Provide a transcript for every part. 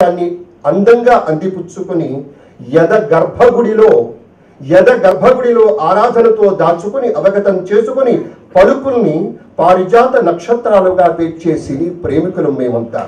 అందంగా అందిపుచ్చుకొని గర్భగుడిలో ఆరాధనతో దాచుకుని అవగతం చేసుకుని పలుకుల్ని పారిజాత నక్షత్రాలుగా పేర్చేసి ప్రేమికులు మేమంతా.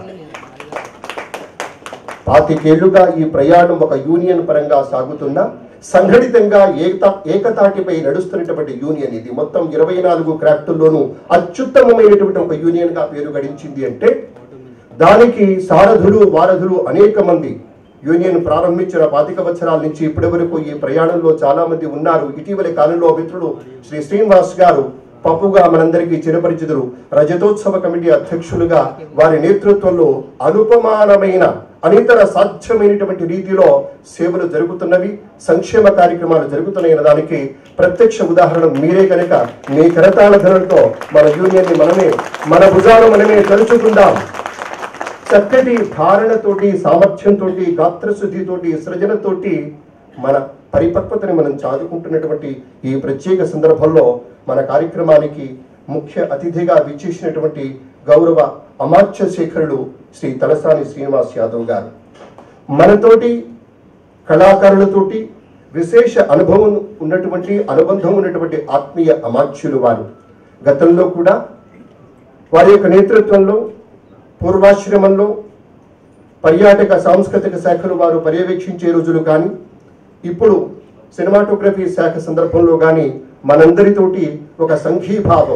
25 ఏళ్లుగా ఈ ప్రయాణం ఒక యూనియన్ పరంగా సాగుతున్న సంఘటితంగా ఏకతాటిపై నడుస్తున్నటువంటి యూనియన్ ఇది. మొత్తం 24 క్రాఫ్టుల్లోనూ అత్యుత్తమమైనటువంటి ఒక యూనియన్ గా పేరు గడించింది అంటే దానికి సారథులు వారధులు అనేక మంది. యూనియన్ ప్రారంభించిన 25 సంవత్సరాల నుంచి ఇప్పటి వరకు ఈ ప్రయాణంలో చాలా మంది ఉన్నారు. ఇటీవలి కాలంలో మిత్రుడు శ్రీ శ్రీనివాస్ గారు పప్పుగా మనందరికీ చిరపరిచితులు, రజతోత్సవ కమిటీ అధ్యక్షులుగా వారి నేతృత్వంలో అనుపమానమైన అనితర సాధ్యమైనటువంటి రీతిలో సేవలు జరుగుతున్నవి, సంక్షేమ కార్యక్రమాలు జరుగుతున్నాయన్న దానికి ప్రత్యక్ష ఉదాహరణ మీరే కనుక మీ కరతాళ ధనులతో మన యూనియన్ని మన భుజాలు మనమే తలుచుకుందాం. చక్కటి ధారణతోటి, సామర్థ్యంతో, గాత్రశుద్ధితోటి, సృజనతోటి మన పరిపక్వతని మనం చాదుకుంటున్నటువంటి ఈ ప్రత్యేక సందర్భంలో మన కార్యక్రమానికి ముఖ్య అతిథిగా విచ్చేసినటువంటి గౌరవ అమాత్య శేఖరుడు శ్రీ తలసాని శ్రీనివాస్ యాదవ్ గారు మనతోటి కళాకారులతోటి విశేష అనుబంధం ఉన్నటువంటి ఆత్మీయ అమాత్యులు వారు. గతంలో కూడా వారి యొక్క నేతృత్వంలో పూర్వాశ్రమంలో పర్యాటక సాంస్కృతిక శాఖలు వారు పర్యవేక్షించే రోజులు కానీ, ఇప్పుడు సినిమాటోగ్రఫీ శాఖ సందర్భంలో కానీ మనందరితోటి ఒక సంఘీభావం,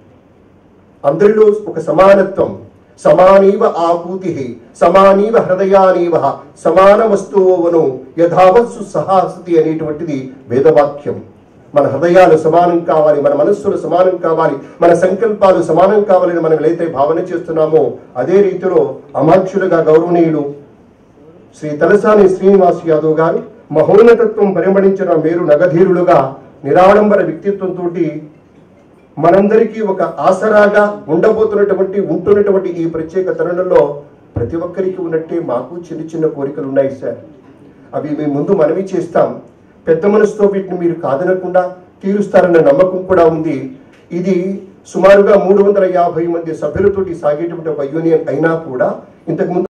అందరిలో ఒక సమానత్వం, సమానీవ ఆకూతి సమానీవ హృదయానీవ సమాన వస్తువును యథావత్సు సహాసతి అనేటువంటిది వేదవాక్యం. మన హృదయాలు సమానం కావాలి, మన మనస్సులు సమానం కావాలి, మన సంకల్పాలు సమానం కావాలని మనం ఏదైతే భావన చేస్తున్నామో అదే రీతిలో అమాత్యులుగా గౌరవనీయులు శ్రీ తలసాని శ్రీనివాస్ యాదవ్ గారు మహోన్నతత్వం పరిమళించిన మేరు నగధీరులుగా నిరాడంబర వ్యక్తిత్వంతో మనందరికీ ఒక ఆసరాగా ఉంటున్నటువంటి ఈ ప్రత్యేక తరుణంలో ప్రతి ఒక్కరికి ఉన్నట్టే మాకు చిన్న చిన్న కోరికలు ఉన్నాయి సార్. అవి మేము ముందు మనవి చేస్తాం. పెద్ద మనసుతో వీటిని మీరు కాదనకుండా తీరుస్తారన్న నమ్మకం కూడా ఉంది. ఇది సుమారుగా 350 మంది సభ్యులతోటి సాగేటువంటి ఒక యూనియన్ అయినా కూడా ఇంతకుముందు